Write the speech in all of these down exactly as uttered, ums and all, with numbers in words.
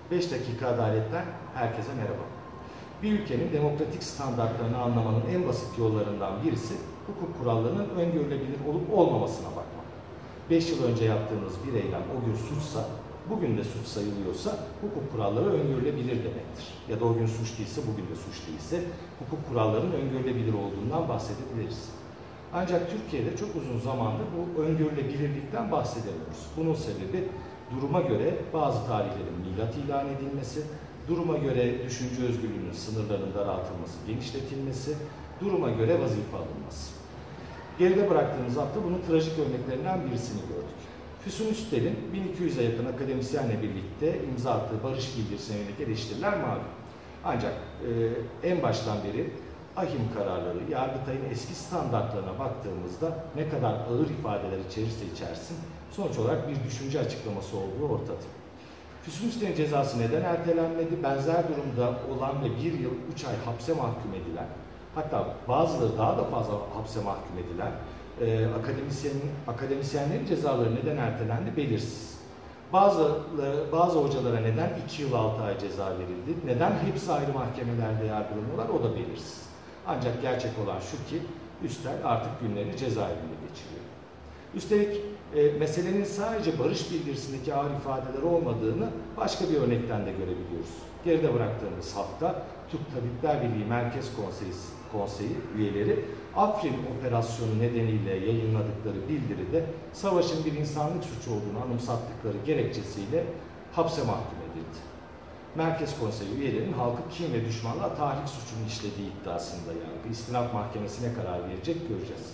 beş dakika adaletten herkese merhaba. Bir ülkenin demokratik standartlarını anlamanın en basit yollarından birisi hukuk kurallarının öngörülebilir olup olmamasına bakmak. beş yıl önce yaptığınız bir eylem o gün suçsa, bugün de suç sayılıyorsa hukuk kuralları öngörülebilir demektir. Ya da o gün suç değilse, bugün de suç değilse hukuk kurallarının öngörülebilir olduğundan bahsedebiliriz. Ancak Türkiye'de çok uzun zamandır bu öngörülebilirlikten bahsedemiyoruz. Bunun sebebi duruma göre bazı tarihlerin milat ilan edilmesi, duruma göre düşünce özgürlüğünün sınırlarının daraltılması, genişletilmesi, duruma göre vazife alınması. Geride bıraktığımız hafta bunun trajik örneklerinden birisini gördük. Füsun Üstel'in bin iki yüze yakın akademisyenle birlikte imza attığı barış bildirisine yönelik eleştiriler malum. Ancak e, en baştan beri ahim kararları, Yargıtay'ın eski standartlarına baktığımızda ne kadar ağır ifadeler içerirse içersin, sonuç olarak bir düşünce açıklaması olduğu ortada. Füsun Üstel'in cezası neden ertelenmedi? Benzer durumda olan ve bir yıl üç ay hapse mahkum edilen, hatta bazıları daha da fazla hapse mahkum edilen e, akademisyenin, akademisyenlerin cezaları neden ertelendi belirsiz. Bazı, bazı hocalara neden iki yıl altı ay ceza verildi? Neden hepsi ayrı mahkemelerde yargılanıyorlar? O da belirsiz. Ancak gerçek olan şu ki Üstel artık günlerini cezaevinde geçiriyor. Üstelik e, meselenin sadece barış bildirisindeki ağır ifadeler olmadığını başka bir örnekten de görebiliyoruz. Geride bıraktığımız hafta Türk Tabipler Birliği Merkez Konseyi, Konseyi üyeleri Afrin operasyonu nedeniyle yayınladıkları bildiride savaşın bir insanlık suçu olduğunu anımsattıkları gerekçesiyle hapse mahkum edildi. Merkez Konseyi üyelerinin halkı kin ve düşmanlığa tahrik suçunu işlediği iddiasında yargı istinaf mahkemesine karar verecek, göreceğiz.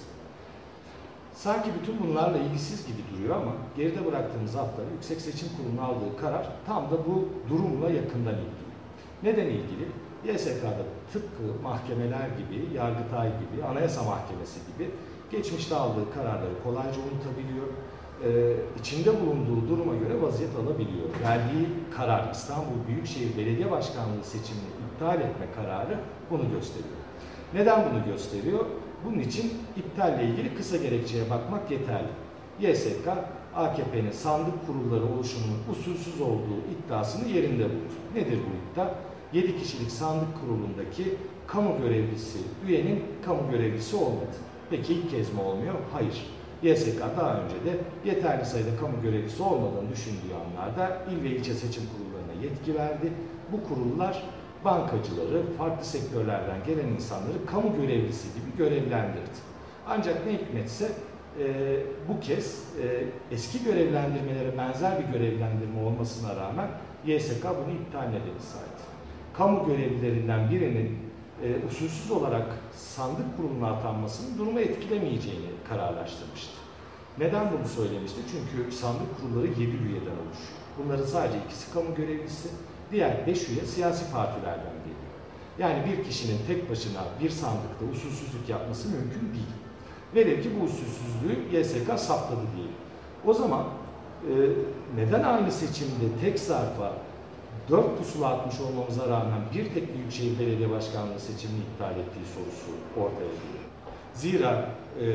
Sanki bütün bunlarla ilgisiz gibi duruyor ama geride bıraktığımız hafta Yüksek Seçim Kurulu'nun aldığı karar tam da bu durumla yakından ilgili. Neden ilgili? Y S K'da tıpkı mahkemeler gibi, Yargıtay gibi, Anayasa Mahkemesi gibi geçmişte aldığı kararları kolayca unutabiliyor, Ee, içinde bulunduğu duruma göre vaziyet alabiliyor. Verdiği karar, İstanbul Büyükşehir Belediye Başkanlığı seçimini iptal etme kararı bunu gösteriyor. Neden bunu gösteriyor? Bunun için iptalle ilgili kısa gerekçeye bakmak yeterli. Y S K, A K P'nin sandık kurulları oluşumunun usulsüz olduğu iddiasını yerinde bulur. Nedir bu iddia? yedi kişilik sandık kurulundaki kamu görevlisi, üyenin kamu görevlisi olmadı. Peki ilk kez mi olmuyor? Hayır. Y S K daha önce de yeterli sayıda kamu görevlisi olmadığını düşündüğü anlarda il ve ilçe seçim kurullarına yetki verdi. Bu kurullar bankacıları, farklı sektörlerden gelen insanları kamu görevlisi gibi görevlendirdi. Ancak ne hikmetse e, bu kez e, eski görevlendirmelere benzer bir görevlendirme olmasına rağmen Y S K bunu iptal nedeni saydı. Kamu görevlilerinden birinin e, usulsüz olarak sandık kuruluna atanmasının durumu etkilemeyeceğini kararlaştırmıştı. Neden bunu söylemişti? Çünkü sandık kurulları yedi üyeden oluşuyor. Bunların sadece ikisi kamu görevlisi, diğer beş üye siyasi partilerden geliyor. Yani bir kişinin tek başına bir sandıkta usulsüzlük yapması mümkün değil. Velev ki bu usulsüzlüğü Y S K saptadı diyelim. O zaman e, neden aynı seçimde tek zarfa dört pusula atmış olmamıza rağmen bir tek Büyükşehir Belediye Başkanlığı seçimini iptal ettiği sorusu ortaya geliyor. Zira e,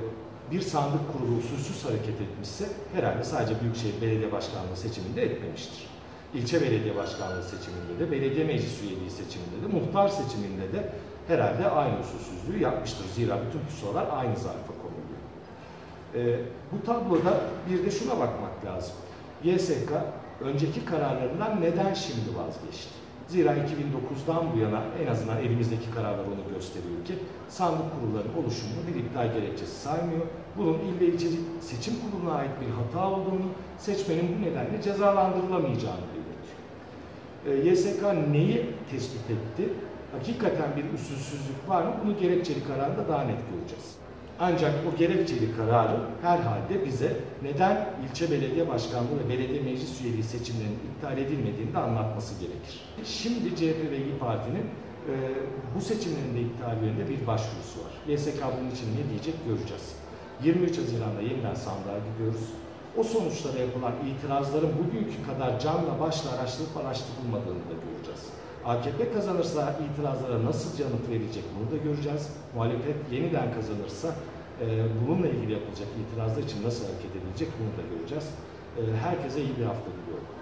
bir sandık kurulu usulsüz hareket etmişse herhalde sadece Büyükşehir Belediye Başkanlığı seçiminde etmemiştir. İlçe belediye başkanlığı seçiminde de, belediye meclis üyeliği seçiminde de, muhtar seçiminde de herhalde aynı usulsüzlüğü yapmıştır. Zira bütün pusulalar aynı zarfa konuluyor. E, bu tabloda bir de şuna bakmak lazım. Y S K önceki kararlarından neden şimdi vazgeçti? Zira iki bin dokuzdan bu yana en azından elimizdeki kararlar onu gösteriyor ki sandık kurullarının oluşumunu bir iptal gerekçesi saymıyor. Bunun il ve ilçe seçim kuruluna ait bir hata olduğunu, seçmenin bu nedenle cezalandırılamayacağını belirtiyor. Y S K neyi tespit etti? Hakikaten bir usulsüzlük var mı? Bunu gerekçeli kararda daha net göreceğiz. Ancak o gerekçeli kararı herhalde bize neden ilçe belediye başkanlığı ve belediye meclis üyeliği seçimlerinin iptal edilmediğini de anlatması gerekir. Şimdi C H P ve İYİ Parti'nin e, bu seçimlerin de iptal yönünde bir başvurusu var. Y S K bunun için ne diyecek göreceğiz. yirmi üç Haziran'da yeniden sandığa gidiyoruz. O sonuçlara yapılan itirazların bugünkü kadar canla başla araştırıp araştırılmadığını da göreceğiz. A K P kazanırsa itirazlara nasıl yanıt verilecek bunu da göreceğiz. Muhalefet yeniden kazanırsa e, bununla ilgili yapılacak itirazlar için nasıl hareket edilecek bunu da göreceğiz. E, herkese iyi bir hafta diliyorum.